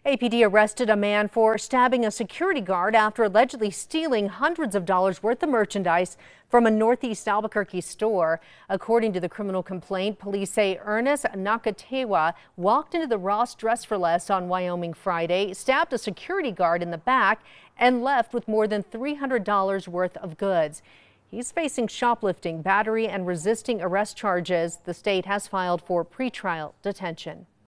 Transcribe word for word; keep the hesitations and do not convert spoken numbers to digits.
A P D arrested a man for stabbing a security guard after allegedly stealing hundreds of dollars worth of merchandise from a northeast Albuquerque store. According to the criminal complaint, police say Ernest Nakatewa walked into the Ross Dress for Less on Wyoming Friday, stabbed a security guard in the back, and left with more than three hundred dollars worth of goods. He's facing shoplifting, battery, and resisting arrest charges. The state has filed for pretrial detention.